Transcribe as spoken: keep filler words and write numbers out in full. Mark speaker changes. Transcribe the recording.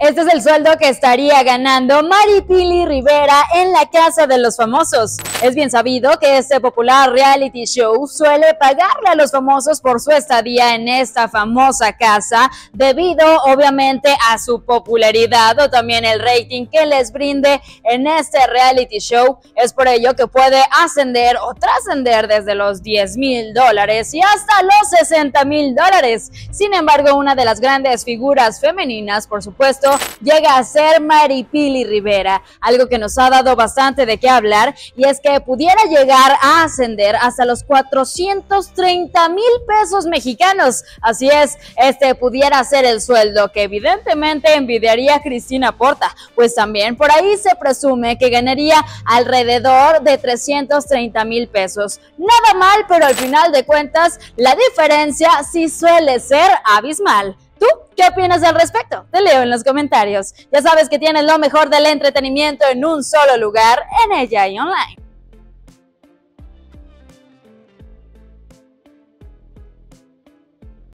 Speaker 1: Este es el sueldo que estaría ganando Maripili Rivera en La Casa de los Famosos. Es bien sabido que este popular reality show suele pagarle a los famosos por su estadía en esta famosa casa, debido obviamente a su popularidad o también el rating que les brinde en este reality show. Es por ello que puede ascender o trascender desde los diez mil dólares y hasta los sesenta mil dólares. Sin embargo, una de las grandes figuras femeninas, por supuesto, llega a ser Maripili Rivera, algo que nos ha dado bastante de qué hablar, y es que pudiera llegar a ascender hasta los cuatrocientos treinta mil pesos mexicanos. Así es, este pudiera ser el sueldo que evidentemente envidiaría a Cristina Porta, pues también por ahí se presume que ganaría alrededor de trescientos treinta mil pesos. Nada mal, pero al final de cuentas la diferencia sí suele ser abismal. ¿Tú qué opinas al respecto? Te leo en los comentarios. Ya sabes que tienes lo mejor del entretenimiento en un solo lugar, en Ella y Online.